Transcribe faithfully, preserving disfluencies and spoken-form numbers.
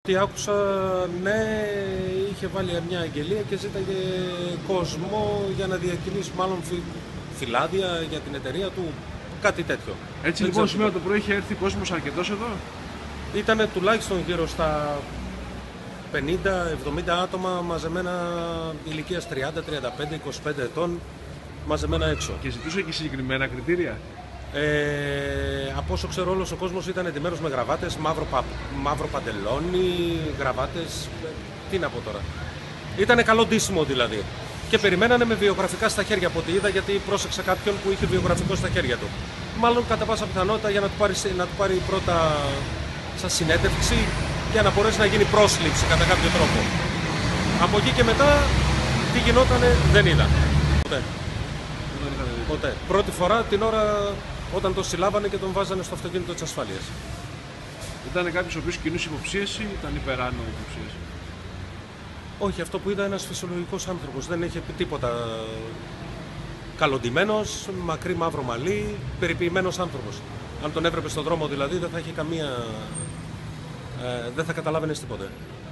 Τι άκουσα, ναι, είχε βάλει μια αγγελία και ζήταγε κόσμο για να διακινήσει μάλλον φυ... φυλάδια για την εταιρεία του, κάτι τέτοιο. Έτσι Δεν λοιπόν ξέρω σήμερα το πρωί είχε έρθει κόσμος αρκετός εδώ. Ήτανε τουλάχιστον γύρω στα πενήντα εβδομήντα άτομα μαζεμένα ηλικίας τριάντα, τριάντα πέντε, είκοσι πέντε ετών, μαζεμένα έξω. Και ζητούσε και συγκεκριμένα κριτήρια. Ε, από όσο ξέρω, όλος ο κόσμος ήταν εντυμένος με γραβάτες, μαύρο, πα, μαύρο παντελόνι, γραβάτες, τι να πω τώρα. Ήτανε καλό ντύσιμο δηλαδή. Και περιμένανε με βιογραφικά στα χέρια από ό,τι είδα, γιατί πρόσεξα κάποιον που είχε βιογραφικό στα χέρια του. Μάλλον κατά πάσα πιθανότητα για να του πάρει, να του πάρει πρώτα σαν συνέντευξη για να μπορέσει να γίνει πρόσληψη κατά κάποιο τρόπο. Από εκεί και μετά τι γινότανε δεν είδα. Ποτέ. Ποτέ. Πρώτη φορά την ώρα όταν τον συλλάβανε και τον βάζανε στο αυτοκίνητο της ασφάλειας. Ήταν κάποιος ο οποίος κινούσε υποψίες ή ήταν υπεράνω υποψίες? Όχι, αυτό που είδα ένας φυσιολογικός άνθρωπος. Δεν είχε πει τίποτα. Καλοντημένος, μακρύ μαύρο μαλλί, περιποιημένος άνθρωπος. Αν τον έβλεπε στον δρόμο δηλαδή δεν θα είχε καμία... Ε, δεν θα καταλάβαινες τίποτε.